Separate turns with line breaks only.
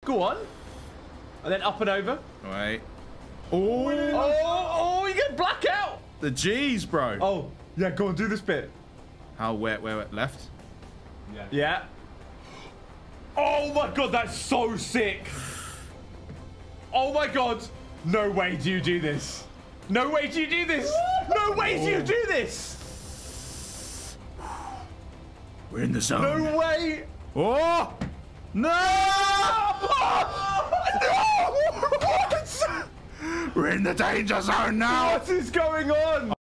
Go on. And then up and over.
Wait. Oh,
you get blackout.
the G's, bro.
Oh, yeah, go on, do this bit.
How, where, left?
Yeah. Oh my God, that's so sick. Oh my God. No way do you do this. No way do you do this. No way do you do this.
We're in the zone.
No way.
Oh! No!
No! What?
We're in the danger zone now.
What is going on?